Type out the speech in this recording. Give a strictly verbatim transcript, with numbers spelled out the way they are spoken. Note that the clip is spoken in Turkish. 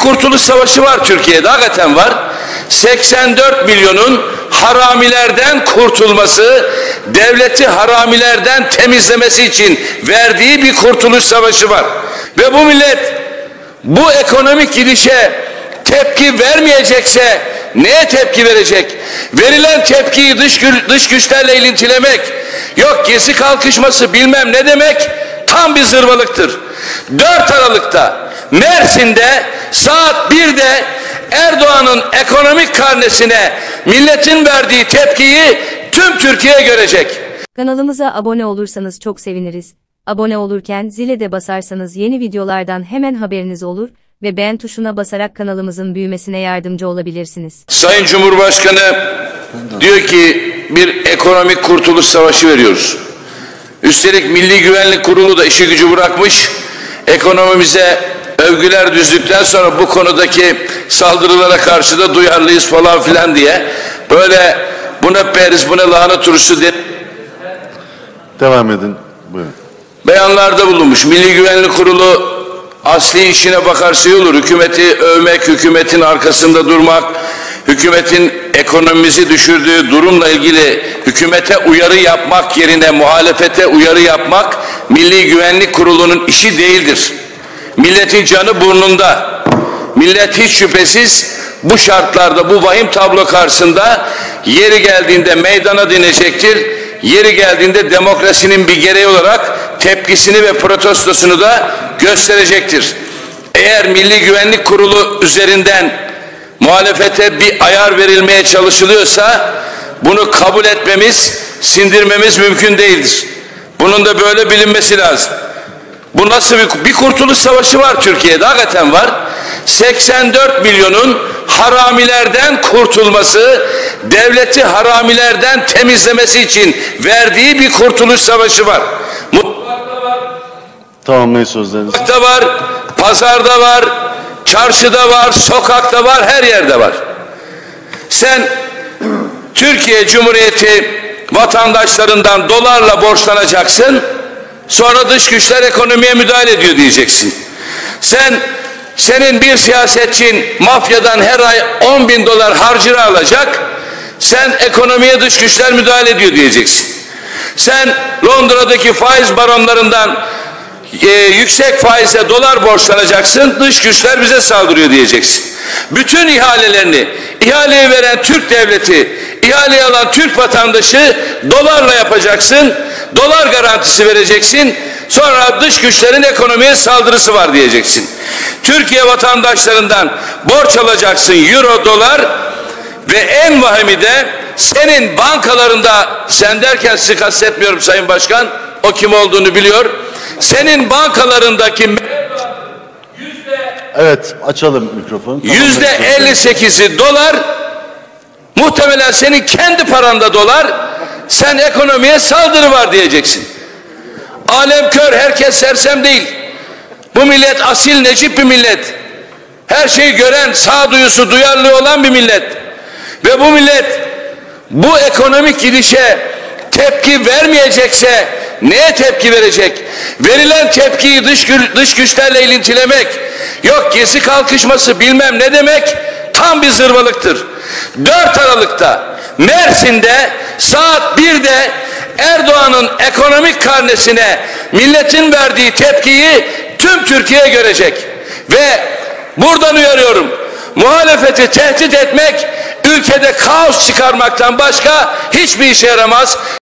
kurtuluş savaşı var Türkiye'de, hakikaten var. seksen dört milyonun haramilerden kurtulması, devleti haramilerden temizlemesi için verdiği bir kurtuluş savaşı var. Ve bu millet bu ekonomik gidişe tepki vermeyecekse neye tepki verecek? Verilen tepkiyi dış, dış güçlerle ilintilemek, yok gezi kalkışması bilmem ne demek, tam bir zırvalıktır. dört Aralık'ta Mersin'de saat birde Erdoğan'ın ekonomik karnesine milletin verdiği tepkiyi tüm Türkiye görecek. Kanalımıza abone olursanız çok seviniriz. Abone olurken zile de basarsanız yeni videolardan hemen haberiniz olur ve beğen tuşuna basarak kanalımızın büyümesine yardımcı olabilirsiniz. Sayın Cumhurbaşkanı diyor ki bir ekonomik kurtuluş savaşı veriyoruz. Üstelik Milli Güvenlik Kurulu da işi gücü bırakmış, ekonomimize övgüler düzdükten sonra bu konudaki saldırılara karşı da duyarlıyız falan filan diye böyle bu ne periz bu ne lahana turşusu diye devam edin. Buyurun. Beyanlarda bulunmuş. Milli Güvenlik Kurulu asli işine bakarsa iyi olur. Hükümeti övmek, hükümetin arkasında durmak, hükümetin ekonomimizi düşürdüğü durumla ilgili hükümete uyarı yapmak yerine muhalefete uyarı yapmak Milli Güvenlik Kurulu'nun işi değildir. Milletin canı burnunda. Millet hiç şüphesiz bu şartlarda, bu vahim tablo karşısında yeri geldiğinde meydana dinecektir. Yeri geldiğinde demokrasinin bir gereği olarak tepkisini ve protestosunu da gösterecektir. Eğer Milli Güvenlik Kurulu üzerinden muhalefete bir ayar verilmeye çalışılıyorsa bunu kabul etmemiz, sindirmemiz mümkün değildir. Bunun da böyle bilinmesi lazım. Bu nasıl bir, bir kurtuluş savaşı var Türkiye'de, hakikaten var. seksen dört milyonun haramilerden kurtulması, devleti haramilerden temizlemesi için verdiği bir kurtuluş savaşı var. Mutfakta var. Tamamlayın sözlerinizi. Mutfakta var, pazarda var, çarşıda var, sokakta var, her yerde var. Sen Türkiye Cumhuriyeti vatandaşlarından dolarla borçlanacaksın, sonra dış güçler ekonomiye müdahale ediyor diyeceksin. Sen, senin bir siyasetçin mafyadan her ay on bin dolar harcını alacak, sen ekonomiye dış güçler müdahale ediyor diyeceksin. Sen Londra'daki faiz baronlarından e, yüksek faizle dolar borçlanacaksın, dış güçler bize saldırıyor diyeceksin. Bütün ihalelerini, ihaleyi veren Türk devleti, ihaleyi alan Türk vatandaşı dolarla yapacaksın, dolar garantisi vereceksin, sonra dış güçlerin ekonomiye saldırısı var diyeceksin. Türkiye vatandaşlarından borç alacaksın, euro, dolar ve en vahimi de senin bankalarında, sen derken sizi kastetmiyorum Sayın Başkan, o kim olduğunu biliyor, senin bankalarındaki yüzde evet, açalım mikrofonu. yüzde elli sekizi dolar, muhtemelen senin kendi paranda dolar, sen ekonomiye saldırı var diyeceksin. Alem kör, herkes sersem değil. Bu millet asil, necip bir millet. Her şeyi gören, sağduyusu, duyarlı olan bir millet. Ve bu millet bu ekonomik gidişe tepki vermeyecekse neye tepki verecek? Verilen tepkiyi dış, dış güçlerle ilintilemek, yok gezi kalkışması bilmem ne demek, tam bir zırvalıktır. dört Aralık'ta Mersin'de saat birde Erdoğan'ın ekonomik karnesine milletin verdiği tepkiyi tüm Türkiye görecek. Ve buradan uyarıyorum, muhalefeti tehdit etmek ülkede kaos çıkarmaktan başka hiçbir işe yaramaz.